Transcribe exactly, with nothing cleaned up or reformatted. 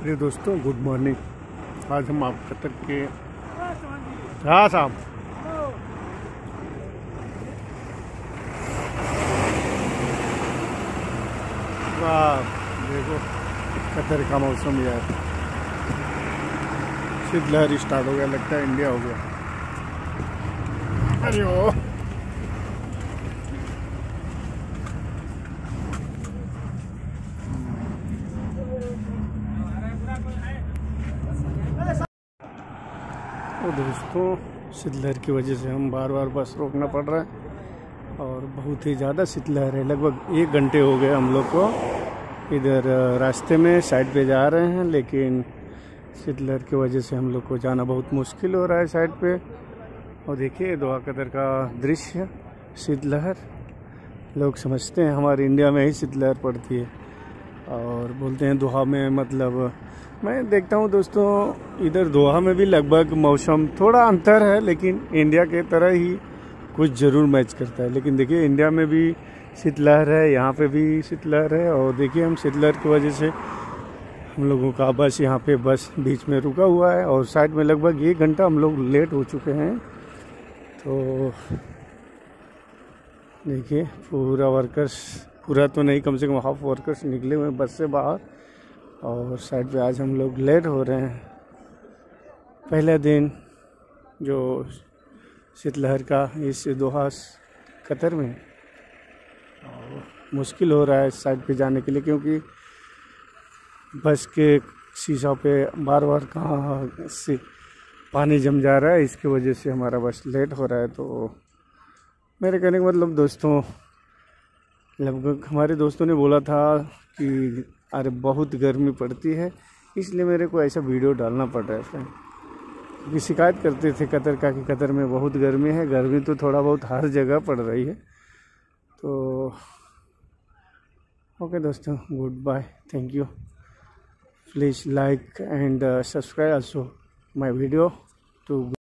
प्रिय दोस्तों, good morning. आज हम आप कतर के हाँ साहब वाह, देखो कतर का मौसम यार, शीतलहर स्टार्ट हो गया, लगता है इंडिया हो गया। अरे ओ तो दोस्तों, शीतलहर की वजह से हम बार बार बस रोकना पड़ रहा है और बहुत ही ज़्यादा शीतलहर है। लगभग एक घंटे हो गए हम लोग को इधर रास्ते में साइड पे जा रहे हैं, लेकिन शीतलहर की वजह से हम लोग को जाना बहुत मुश्किल हो रहा है साइड पे। और देखिए दोहा कतर का दृश्य, शीतलहर। लोग समझते हैं हमारे इंडिया में ही शीतलहर पड़ती है और बोलते हैं दोहा में, मतलब मैं देखता हूँ दोस्तों इधर दोहा में भी लगभग मौसम थोड़ा अंतर है, लेकिन इंडिया के तरह ही कुछ ज़रूर मैच करता है। लेकिन देखिए इंडिया में भी शीतलहर है, यहाँ पे भी शीतलहर है। और देखिए हम शीतलहर की वजह से हम लोगों का बस यहाँ पे बस बीच में रुका हुआ है और साइड में लगभग एक घंटा हम लोग लेट हो चुके हैं। तो देखिए पूरा वर्कर्स, पूरा तो नहीं, कम से कम हाफ वर्कर्स निकले हुए हैं बस से बाहर और साइड पे आज हम लोग लेट हो रहे हैं। पहले दिन जो शीतलहर का इस दोहा कतर में, और मुश्किल हो रहा है साइड पे जाने के लिए, क्योंकि बस के शीशा पे बार बार कहाँ से पानी जम जा रहा है, इसकी वजह से हमारा बस लेट हो रहा है। तो मेरे कहने का मतलब दोस्तों, लगभग हमारे दोस्तों ने बोला था कि अरे बहुत गर्मी पड़ती है, इसलिए मेरे को ऐसा वीडियो डालना पड़ रहा है फ्रेंड। क्योंकि शिकायत करते थे कतर का कि कतर में बहुत गर्मी है। गर्मी तो थोड़ा बहुत हर जगह पड़ रही है। तो ओके दोस्तों, good bye, thank you. Please like and subscribe also my video to